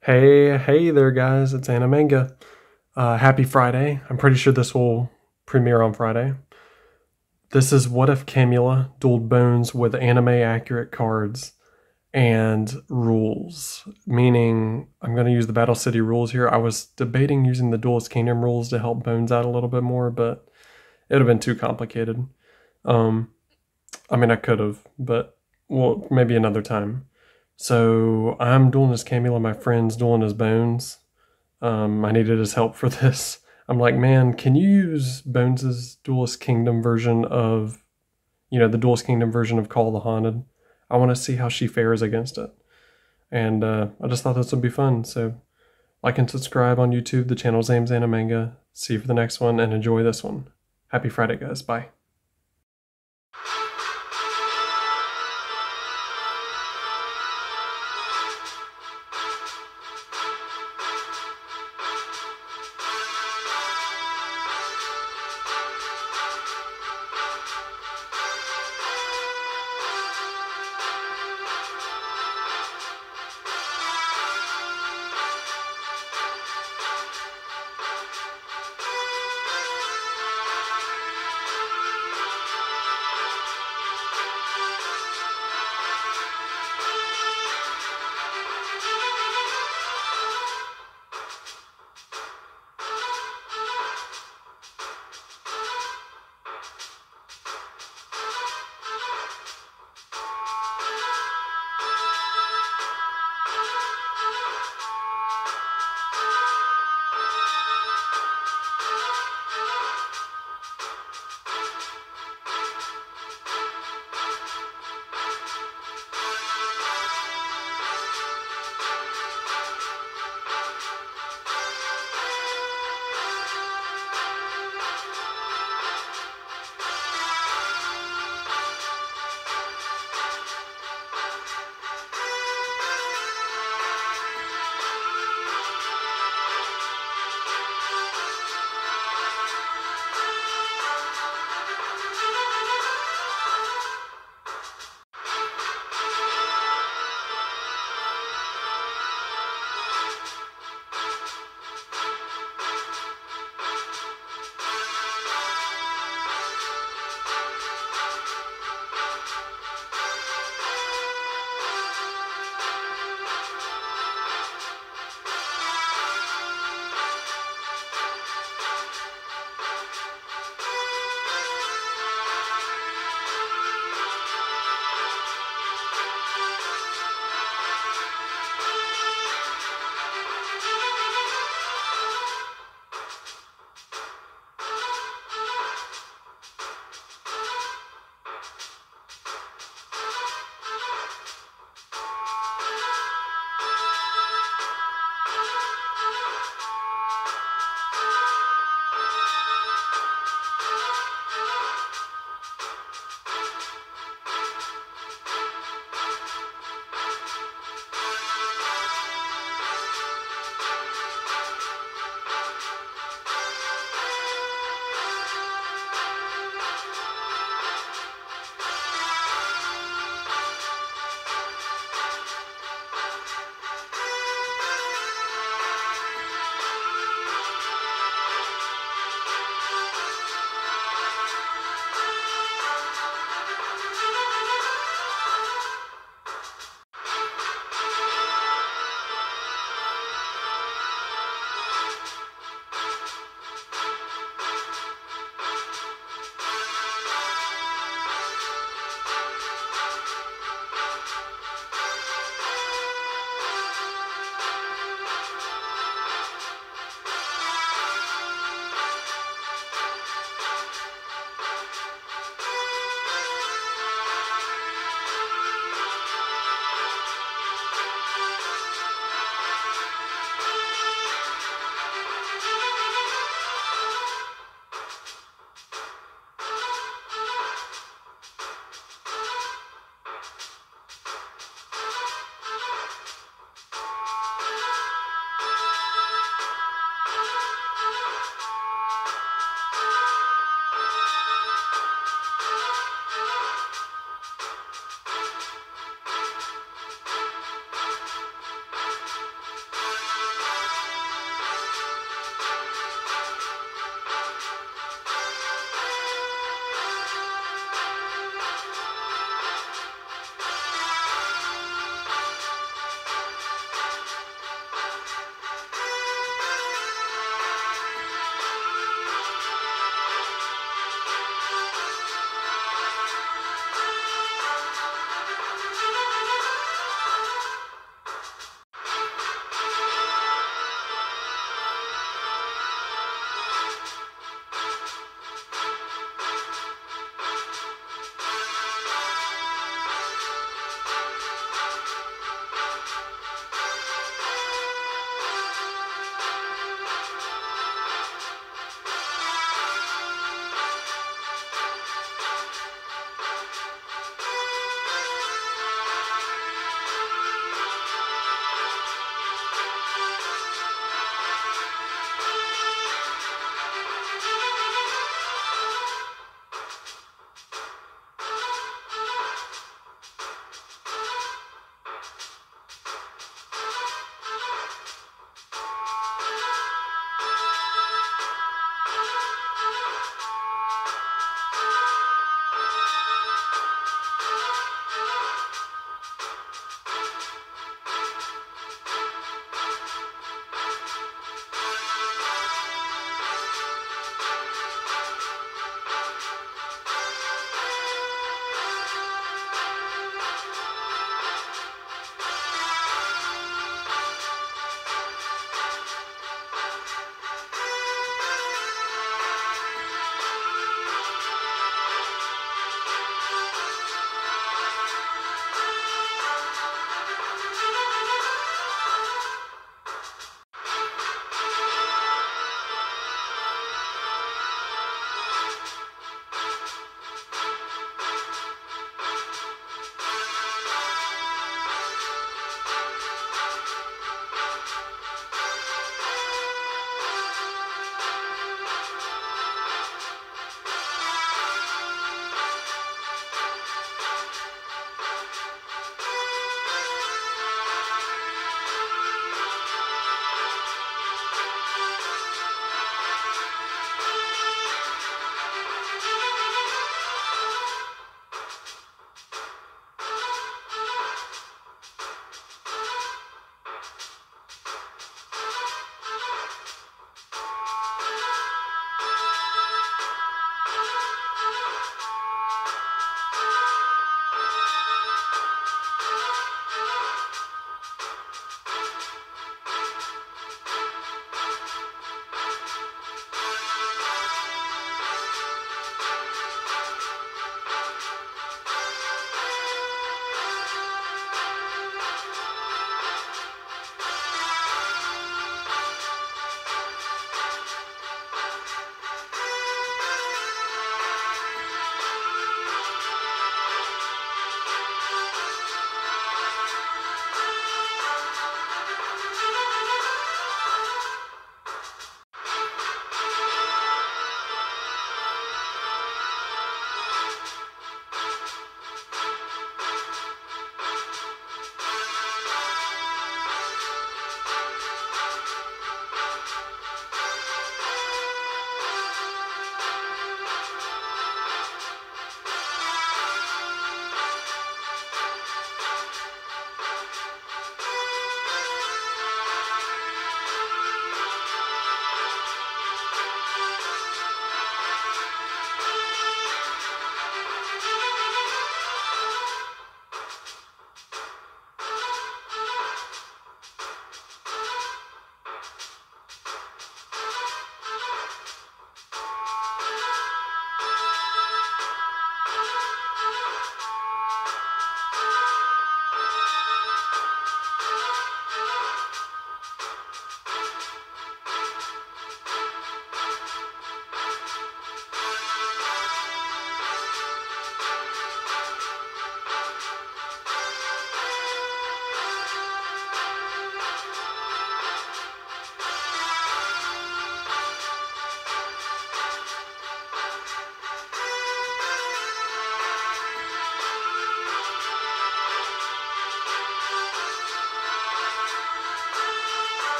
Hey there, guys. It's Manga. Happy Friday. I'm pretty sure this will premiere on Friday. This is What If Camula dueled Bones with anime-accurate cards and rules, meaning I'm going to use the Battle City rules here. I was debating using the Duelist Kingdom rules to help Bones out a little bit more, but it would have been too complicated. I mean, I could have, but well, maybe another time. So I'm dueling as Camula, my friend's dueling as Bones. I needed his help for this. I'm like, man, can you use Bones's Duelist Kingdom version of, the Duelist Kingdom version of Call the Haunted? I want to see how she fares against it. And I just thought this would be fun. So like and subscribe on YouTube. The channel's name's Manga. See you for the next one and enjoy this one. Happy Friday, guys. Bye.